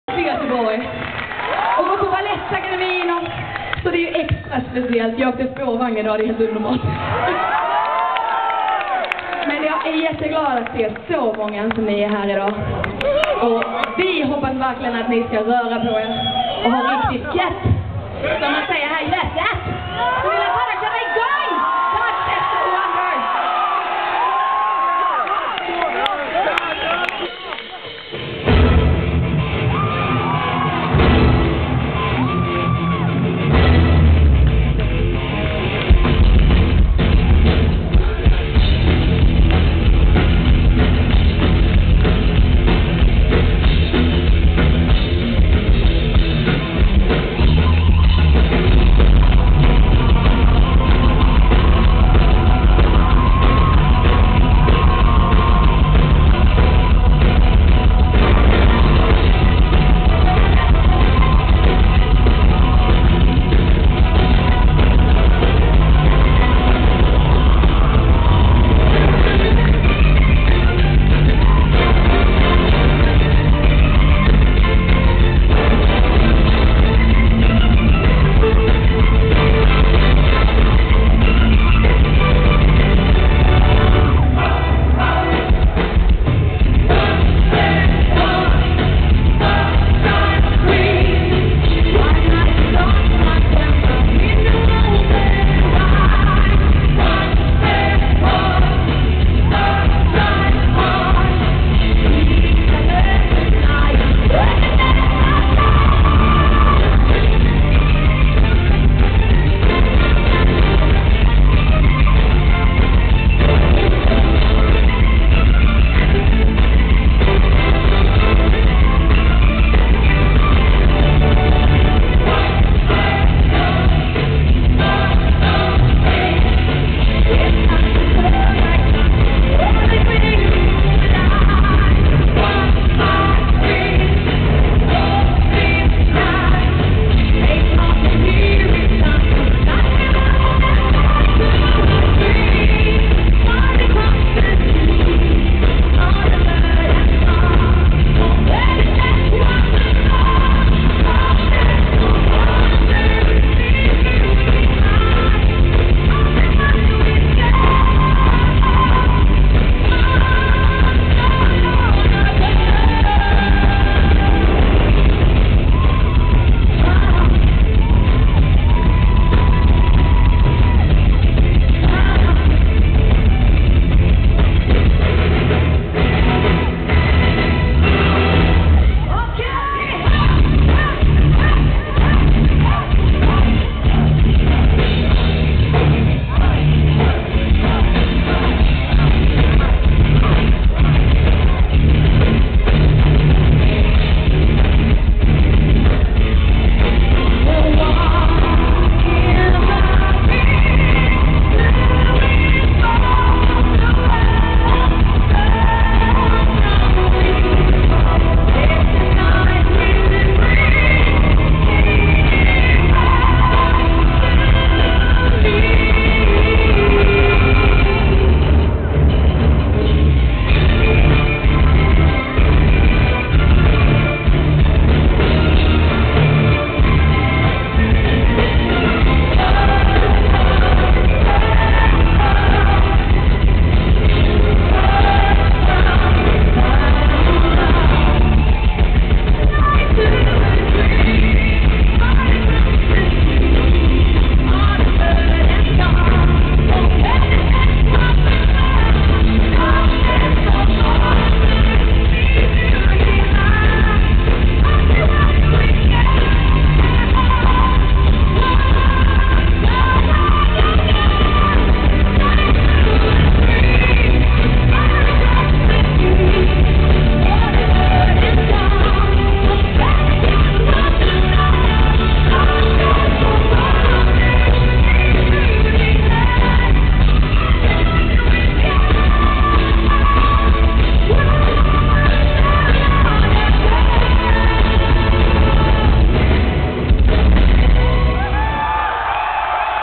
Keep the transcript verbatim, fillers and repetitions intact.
till Göteborg och gå på Balettakademin, och så det är ju extra speciellt. Jag åkte spårvagn idag, det är helt underbart. Men jag är jätteglad att se så många som ni är här idag. Och vi hoppas verkligen att ni ska röra på er och ha riktigt gött. Som man säger här, gött, gött!